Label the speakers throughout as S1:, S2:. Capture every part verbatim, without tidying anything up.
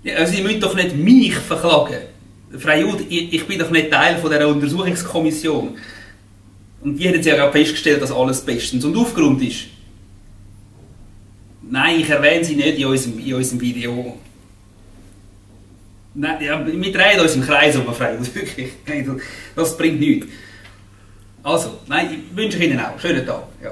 S1: Ja, also Sie müssen doch nicht mich verklagen. Frau Jud, ich, ich bin doch nicht Teil von dieser Untersuchungskommission. Und die hat jetzt ja gerade festgestellt, dass alles bestens und aufgeräumt ist. Nein, ich erwähne sie nicht in unserem, in unserem Video. Nein, ja, wir drehen uns im Kreis um, Frau Jud, wirklich. Das bringt nichts. Also, nein, ich wünsche Ihnen auch. Schönen Tag. Ja.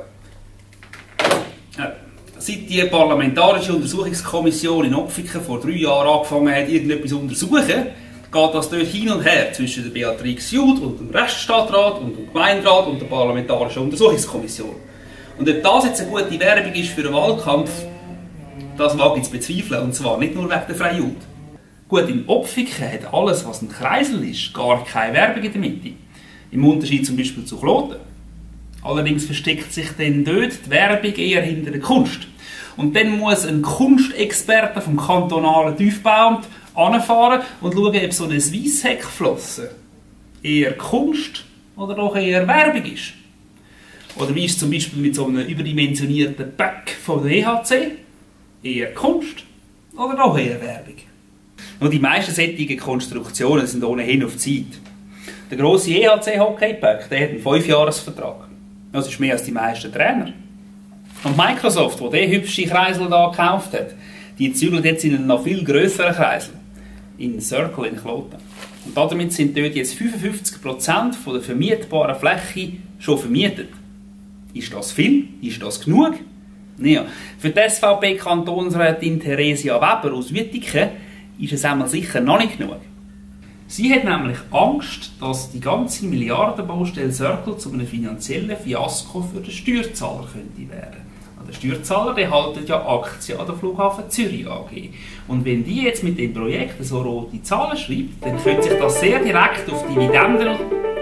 S1: Seit die Parlamentarische Untersuchungskommission in Opfiken vor drei Jahren angefangen hat, irgendetwas zu untersuchen, geht das dort hin und her zwischen der Beatrix Jud und dem Reststadtrat und dem Gemeinderat und der Parlamentarischen Untersuchungskommission. Und ob das jetzt eine gute Werbung ist für einen Wahlkampf, das mag ich zu bezweifeln, und zwar nicht nur wegen der Frau Jud. Gut, in Opfiken hat alles, was ein Kreisel ist, gar keine Werbung in der Mitte. Im Unterschied zum Beispiel zu Kloten. Allerdings versteckt sich dann dort die Werbung eher hinter der Kunst. Und dann muss ein Kunstexperte vom kantonalen Tiefbauamt anfahren und schauen, ob so eine Weissheckflosse eher Kunst oder doch eher Werbung ist. Oder wie ist es zum Beispiel mit so einem überdimensionierten Pack von der E H C? Eher Kunst oder doch eher Werbung? Und die meisten solchen Konstruktionen sind ohnehin auf Zeit. Der grosse E H C-Hockey-Pack, der hat einen fünfjahresvertrag. Das ist mehr als die meisten Trainer. Und Microsoft, die diesen hübschen Kreisel hier gekauft hat, die zügelt jetzt in einen noch viel grösseren Kreisel. In Circle in Kloten. Und damit sind dort jetzt fünfundfünfzig Prozent der vermietbaren Fläche schon vermietet. Ist das viel? Ist das genug? Ja. Für die S V P-Kantonsrätin Theresia Weber aus Wüttiken ist es einmal sicher noch nicht genug. Sie hat nämlich Angst, dass die ganze Milliardenbaustelle Circle zu einem finanziellen Fiasko für den Steuerzahler könnte werden. Der Steuerzahler der haltet ja Aktien an der Flughafen Zürich A G. Und wenn die jetzt mit dem Projekt so rote Zahlen schreibt, dann fühlt sich das sehr direkt auf Dividenden...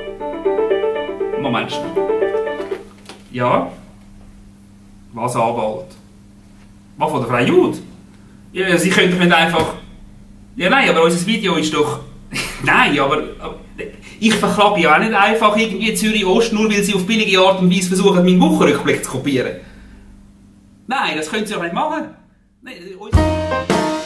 S1: Moment schnell. Ja? Was, Anwalt? Was, von der Frau Jud? Ja, Sie können doch nicht einfach... Ja, nein, aber unser Video ist doch... Nein, aber, aber ich verklage ja auch nicht einfach irgendwie Zürich Ost, nur weil sie auf billige Art und Weise versuchen, meinen Wochenrückblick zu kopieren. Nein, das können sie doch nicht machen. Nein,